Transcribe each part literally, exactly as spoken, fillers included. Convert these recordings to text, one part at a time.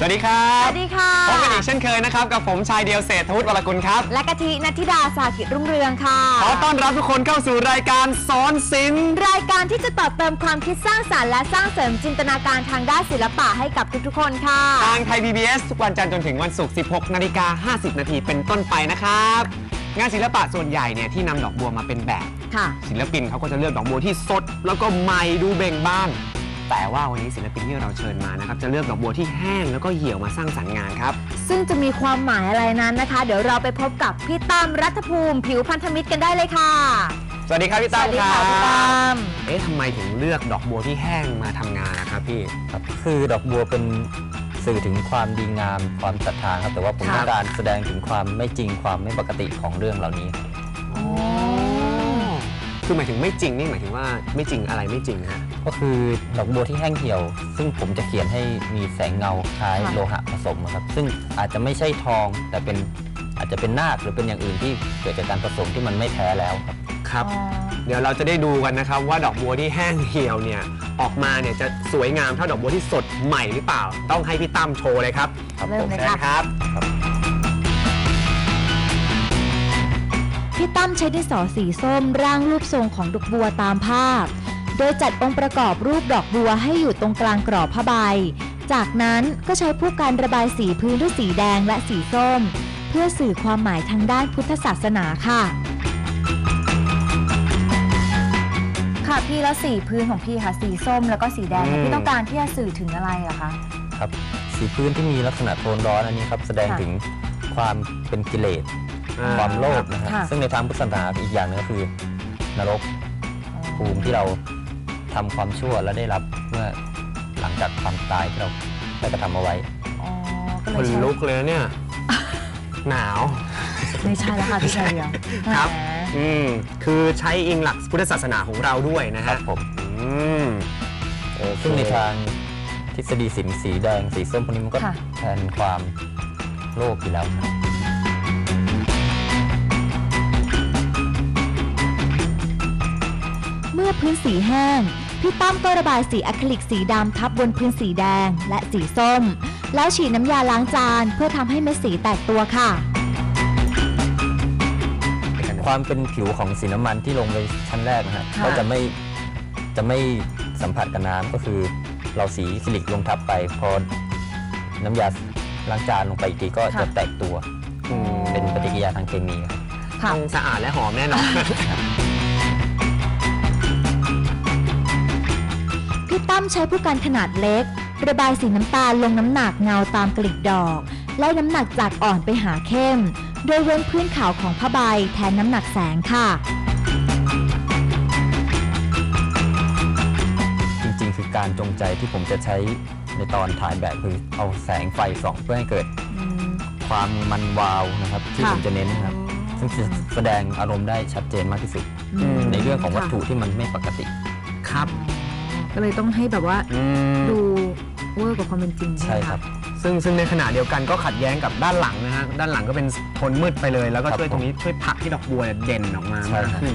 วัสดีครับสวัสดีค่ะพบกันอีกเช่นเคยนะครับกับผมชายเดียวเศรษฐวุฒิวรกุลครับและกะทินัทธิดาสากิจรุ่งเรืองค่ะขอต้อนรับทุกคนเข้าสู่รายการสอนศิลป์รายการที่จะต่อเติมความคิดสร้างสรรค์และสร้างเสริมจินตนาการทางด้านศิลปะให้กับทุกๆคนค่ะทางไทย พี บี เอส ทุกวันจันทร์จนถึงวันศุกร์ สิบหกนาฬิกาห้าสิบนาทีเป็นต้นไปนะครับงานศิลปะส่วนใหญ่เนี่ยที่นำดอกบัวมาเป็นแบบศิลปินเขาก็จะเลือกดอกบัวที่สดแล้วก็ใหม่ดูเบ่งบานแต่ว่าวันนี้ศิลปินที่เราเชิญมานะครับจะเลือกดอกบัวที่แห้งแล้วก็เหี่ยวมาสร้างสรรค์งานครับซึ่งจะมีความหมายอะไรนั้นนะคะเดี๋ยวเราไปพบกับพี่ตั้มรัฐภูมิผิวพันธมิตรกันได้เลยค่ะสวัสดีครับพี่ตั้มครับสวัสดีค่ะพี่ตั้มเอ๊ะทำไมถึงเลือกดอกบัวที่แห้งมาทำงานนะครับพี่ครับคือดอกบัวเป็นสื่อถึงความดีงามความศรัทธาครับแต่ว่าผมต้องการแสดงถึงความไม่จริงความไม่ปกติของเรื่องเหล่านี้คือหมายถึงไม่จริงนี่หมายถึงว่าไม่จริงอะไรไม่จริงฮะก็คือดอกบัวที่แห้งเหี่ยวซึ่งผมจะเขียนให้มีแสงเงาคล้ายโลหะผสมครับซึ่งอาจจะไม่ใช่ทองแต่เป็นอาจจะเป็นนาคหรือเป็นอย่างอื่นที่เกิดจากการผสมที่มันไม่แท้แล้วครับครับเดี๋ยวเราจะได้ดูกันนะครับว่าดอกบัวที่แห้งเหี่ยวเนี่ยออกมาเนี่ยจะสวยงามเท่าดอกบัวที่สดใหม่หรือเปล่าต้องให้พี่ตั้มโชว์เลยครับครับผมใช่ครับพี่ตั้มใช้ดินสอสีส้มร่างรูปทรงของดอกบัวตามภาพโดยจัดองค์ประกอบรูปดอกบัวให้อยู่ตรงกลางกรอบผ้าใบจากนั้นก็ใช้ผู้การระบายสีพื้นด้วยสีแดงและสีส้มเพื่อสื่อความหมายทางด้านพุทธศาสนาค่ะค่ะพี่แล้วสีพื้นของพี่ค่ะสีส้มแล้วก็สีแดงพี่ต้องการที่จะสื่อถึงอะไรอะคะครับสีพื้นที่มีลักษณะโทนร้อนอันนี้ครับแสดงถึงความเป็นกิเลสความโลภนะครับซึ่งในทางพุทธศาสนาอีกอย่างนึงก็คือนรกภูมิที่เราทำความชั่วและได้รับเมื่อหลังจากความตายที่เราได้กระทำเอาไว้คนลุกเลยเนี่ยหนาวไม่ใช่แล้วค่ะพี่ชายเดียวครับอืมคือใช้อิงหลักพุทธศาสนาของเราด้วยนะฮะผมซึ่งในทางทฤษฎีสินสีแดงสีส้มพวกนี้มันก็แทนความโลภอยู่แล้วเมื่อพื้นสีแห้งพี่ตั้มก็ระบายสีอะคริลิกสีดำทับบนพื้นสีแดงและสีส้มแล้วฉีดน้ำยาล้างจานเพื่อทำให้เม็ดสีแตกตัวค่ะความเป็นผิวของสีน้ำมันที่ลงไปชั้นแรกนะฮะก็จะไม่จะไม่สัมผัสกับน้ำก็คือเราสีอะคริลิกลงทับไปพอน้ำยาล้างจานลงไปอีกทีก็จะแตกตัวเป็นปฏิกิริยาทางเคมีต้องสะอาดและหอมแน่นอนพี่ตั้มใช้ผู้กันขนาดเล็กระบายสีน้ำตาลลงน้ำหนักเงาตามกลีบดอกไล่น้ำหนักจากอ่อนไปหาเข้มโดยเว้นพื้นขาวของผ้าใบแทนน้ำหนักแสงค่ะจริงๆคือการจงใจที่ผมจะใช้ในตอนถ่ายแบบคือเอาแสงไฟส่องเพื่อให้เกิดความมันวาวนะครับที่ผมจะเน้นนะครับซึ่งจะแสดงอารมณ์ได้ชัดเจนมากที่สุดในเรื่องของวัตถุที่มันไม่ปกติครับก็เลยต้องให้แบบว่าดูเวอร์กว่าความเป็นจริงใช่ครับซึ่งซึ่งในขณะเดียวกันก็ขัดแย้งกับด้านหลังนะฮะด้านหลังก็เป็นโทนมืดไปเลยแล้วก็ช่วยตรงนี้ช่วยผลักให้ดอกบัวเด่นออกมามากขึ้น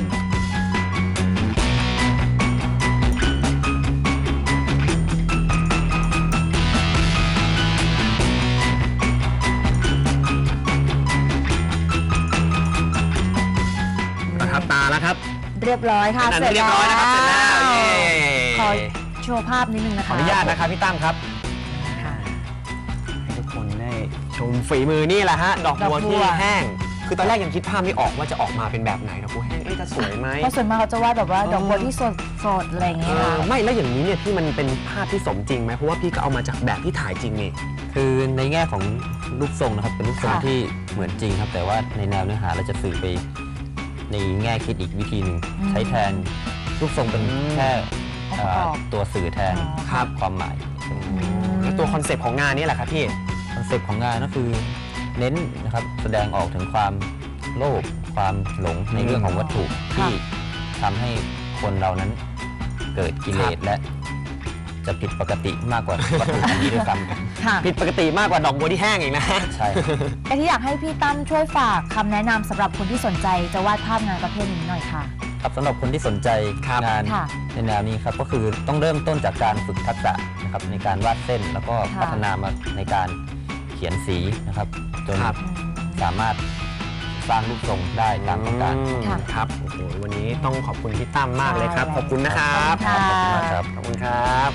ประทับตาแล้วครับเรียบร้อยค่ะเสร็จเรียบร้อยนะครับเสร็จแล้วขอโชว์ภาพนิดนึงนะคะขออนุญาตนะครับพี่ตั้มครับให้ทุกคนได้ชมฝีมือนี่แหละฮะดอกบัวที่แห้งคือตอนแรกยังคิดภาพไม่ออกว่าจะออกมาเป็นแบบไหนดอกบัวแห้งจะสวยไหมเพราะส่วนมากเขาจะวาดแบบว่าดอกบัวที่สดสดอะไรอย่างเงี้ยไม่แล้วอย่างนี้เนี่ยพี่มันเป็นภาพที่สมจริงไหมเพราะว่าพี่ก็เอามาจากแบบที่ถ่ายจริงนี่คือในแง่ของรูปทรงนะครับเป็นรูปทรงที่เหมือนจริงครับแต่ว่าในแนวเนื้อหาเราจะสื่อไปในแง่คิดอีกวิธีหนึ่งใช้แทนรูปทรงเป็นแค่ตัวสื่อแทนภาพความหมายแล้วตัวคอนเซปต์ของงานนี้แหละครับพี่คอนเซปต์ของงานก็คือเน้นนะครับแสดงออกถึงความโลภความหลงในเรื่องของวัตถุที่ทำให้คนเรานั้นเกิดกิเลสและจะผิดปกติมากกว่าวัตถุนี้ด้วยซ้ำผิดปกติมากกว่าดอกบัวที่แห้งอีกนะใช่แต่ที่อยากให้พี่ตั้มช่วยฝากคำแนะนำสำหรับคนที่สนใจจะวาดภาพงานประเภทนี้หน่อยค่ะครับสำหรับคนที่สนใจงานในแนวนี้ครับก็คือต้องเริ่มต้นจากการฝึกทักษะนะครับครับในการวาดเส้นแล้วก็พัฒนามาในการเขียนสีนะครับจนสามารถสร้างรูปทรงได้ตามต้องการครับโอ้โหวันนี้ต้องขอบคุณพี่ตั้มมากเลยครับขอบคุณนะครับขอบคุณมากครับขอบคุณครับ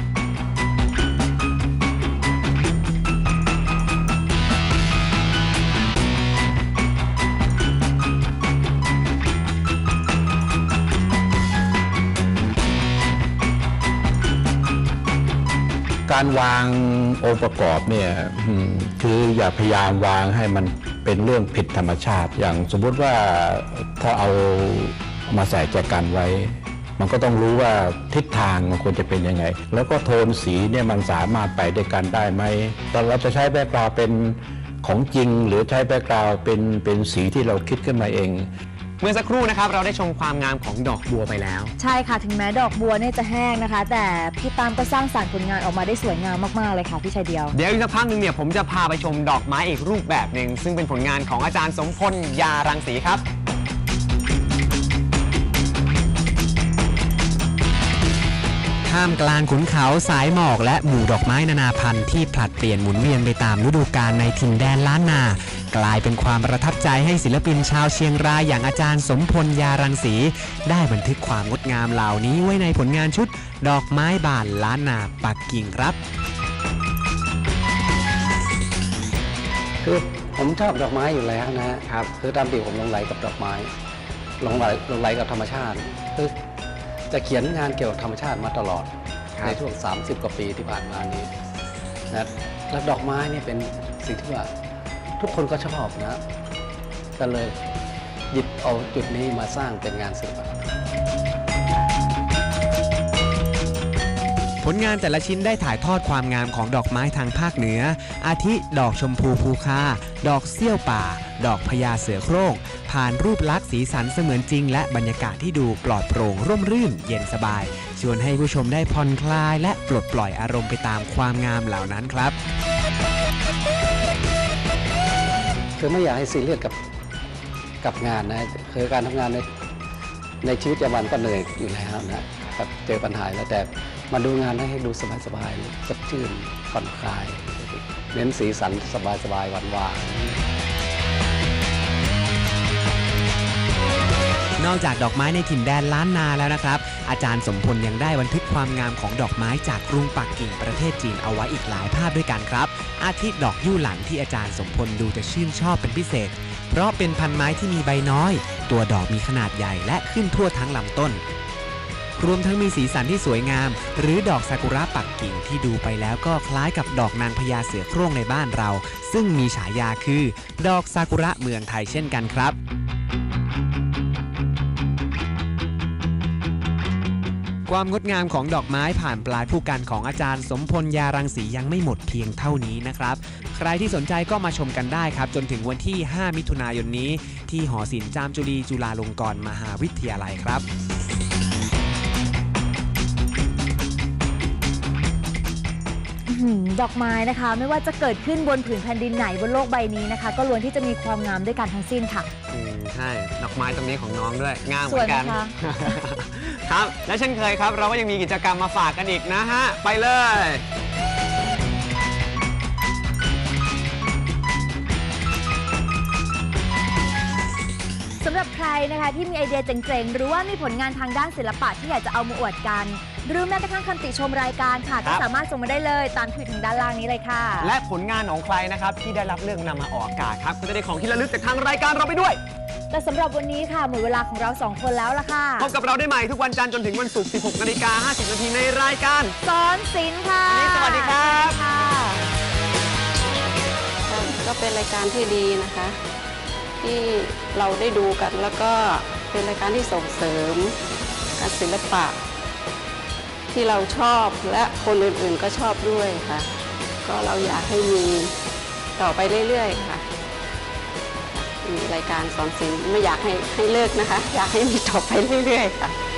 การวางองค์ประกอบเนี่ยคืออย่าพยายามวางให้มันเป็นเรื่องผิดธรรมชาติอย่างสมมุติว่าถ้าเอามาใส่แจกันไว้มันก็ต้องรู้ว่าทิศทางมันควรจะเป็นยังไงแล้วก็โทนสีเนี่ยมันสามารถไปด้วยกันได้ไหมแต่เราจะใช้แบ็คกราวด์เป็นของจริงหรือใช้แบ็คกราวด์เป็นเป็นสีที่เราคิดขึ้นมาเองเมื่อสักครู่นะครับเราได้ชมความงามของดอกบัวไปแล้วใช่ค่ะถึงแม้ดอกบัวเนี่ยจะแห้งนะคะแต่พี่ตามก็สร้างสรรค์ผลงานออกมาได้สวยงามมากๆเลยค่ะพี่ชายเดียวเดี๋ยวอีกสักพักหนึ่งเนี่ยผมจะพาไปชมดอกไม้อีกรูปแบบหนึ่งซึ่งเป็นผลงานของอาจารย์สมพลยารังสีครับท่ามกลางขุนเขาสายหมอกและหมู่ดอกไม้นานาพันธุ์ที่ผลัดเปลี่ยนหมุนเวียนไปตามฤดูกาลในถิ่นแดนล้านนากลายเป็นความประทับใจให้ศิลปินชาวเชียงรายอย่างอาจารย์สมพลยารังสีได้บันทึกความงดงามเหล่านี้ไว้ในผลงานชุดดอกไม้บานล้านนาปักกิ่งครับคือผมชอบดอกไม้อยู่แล้วนะครับคือตามที่ผมหลงไหลกับดอกไม้หลงไหลหลงไหลกับธรรมชาติคือจะเขียนงานเกี่ยวกับธรรมชาติมาตลอดในช่วงสามสิบกว่าปีที่ผ่านมานี้นะแล้วดอกไม้นี่เป็นสิ่งที่ว่าทุกคนก็ชอบนะก็เลยหยิบเอาจุดนี้มาสร้างเป็นงานศิลปะผลงานแต่ละชิ้นได้ถ่ายทอดความงามของดอกไม้ทางภาคเหนืออาทิดอกชมพูภูคาดอกเสี้ยวป่าดอกพญาเสือโคร่งผ่านรูปลักษณ์สีสันเสมือนจริงและบรรยากาศที่ดูปลอดโปร่งร่มรื่นเย็นสบายชวนให้ผู้ชมได้ผ่อนคลายและปลดปล่อยอารมณ์ไปตามความงามเหล่านั้นครับคือไม่อยากให้ซีเรียสกับกับงานนะคือการทำงานในในชีวิตประจำวันก็เหนื่อยอยู่แล้วนะกับเจอปัญหาแล้วแต่มาดูงานให้ดูสบายๆสดชื่นผ่อนคลายเน้นสีสันสบายๆหวานๆนอกจากดอกไม้ในถิ่นแดนล้านนาแล้วนะครับอาจารย์สมพลยังได้บันทึกความงามของดอกไม้จากกรุงปักกิ่งประเทศจีนเอาไว้อีกหลายภาพด้วยกันครับอาทิดอกยู่หลันที่อาจารย์สมพลดูจะชื่นชอบเป็นพิเศษเพราะเป็นพันไม้ที่มีใบน้อยตัวดอกมีขนาดใหญ่และขึ้นทั่วทั้งลำต้นรวมทั้งมีสีสันที่สวยงามหรือดอกซากุระปักกิ่งที่ดูไปแล้วก็คล้ายกับดอกนางพญาเสือโคร่งในบ้านเราซึ่งมีฉายาคือดอกซากุระเมืองไทยเช่นกันครับความงดงามของดอกไม้ผ่านปลายผู้กันของอาจารย์สมพลยารังสียังไม่หมดเพียงเท่านี้นะครับใครที่สนใจก็มาชมกันได้ครับจนถึงวันที่ห้ามิถุนายนนี้ที่หอศิลป์จามจุรีจุฬาลงกรณ์มหาวิทยาลัยครับดอกไม้นะคะไม่ว่าจะเกิดขึ้นบนผืนแผ่นดินไหนบนโลกใบนี้นะคะก็ล้วนที่จะมีความงามด้วยกันทั้งสิ้นค่ะอืมใช่ดอกไม้ตรงนี้ของน้องด้วยงามเหมือนกันครับและเช่นเคยครับเราก็ยังมีกิจกรรมมาฝากกันอีกนะฮะไปเลยสำหรับใครนะคะที่มีไอเดียเจ๋งๆหรือว่ามีผลงานทางด้านศิลปะที่อยากจะเอามาอวดกันหรือแม้กระทั่งคำติชมรายการค่ะก็สามารถส่งมาได้เลยตามที่ทางด้านล่างนี้เลยค่ะและผลงานของใครนะครับที่ได้รับเลือกนำมาออกอากาศครับก็จะได้ของที่ระลึกจากทางรายการเราไปด้วยแต่สำหรับวันนี้ค่ะหมดเวลาของเราสองคนแล้วล่ะค่ะพบกับเราได้ใหม่ทุกวันจันทร์จนถึงวันศุกร์ สิบหกนาฬิกาห้าสิบนาทีในรายการสอนศิลป์ค่ะวันนี้สวัสดีครับก็เป็นรายการที่ดีนะคะที่เราได้ดูกันแล้วก็เป็นรายการที่ส่งเสริมการศิลปะที่เราชอบและคนอื่นๆก็ชอบด้วยค่ะก็เราอยากให้มีต่อไปเรื่อยๆค่ะมีรายการสอนศิลป์ไม่อยากให้ให้เลิกนะคะอยากให้มีต่อไปเรื่อยๆค่ะ